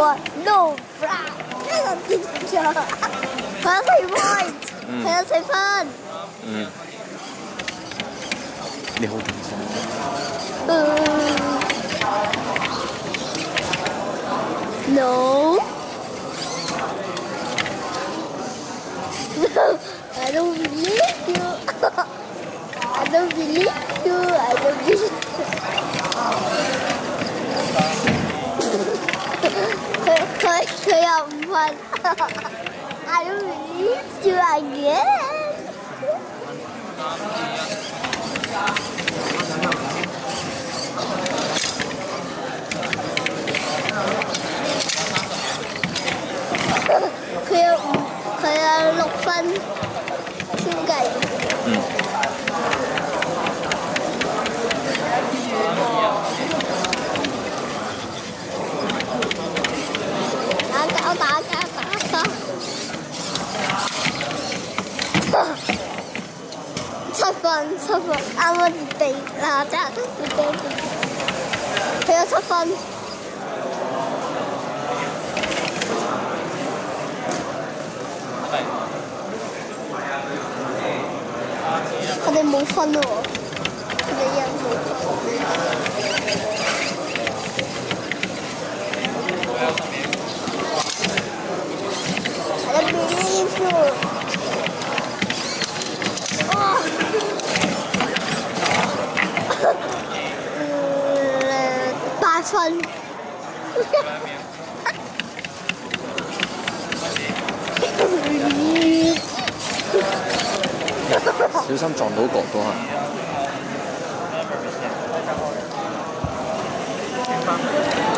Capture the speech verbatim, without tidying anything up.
我 no， 呢個跌咗，佢有四 point， 佢有四分。嗯。 你好認真。 嗯。No。No, I don't believe you. I don't believe you. I don't believe you. 佢佢佢又唔瞓。I don't believe you again. 佢有佢有六分，超計。嗯。打交打交打交。七分七分，啱啱地嗱真係佢有七分。佢哋冇分喎，佢哋一冇分。I believe you。哦。嗯，八分。 小心撞到角都係。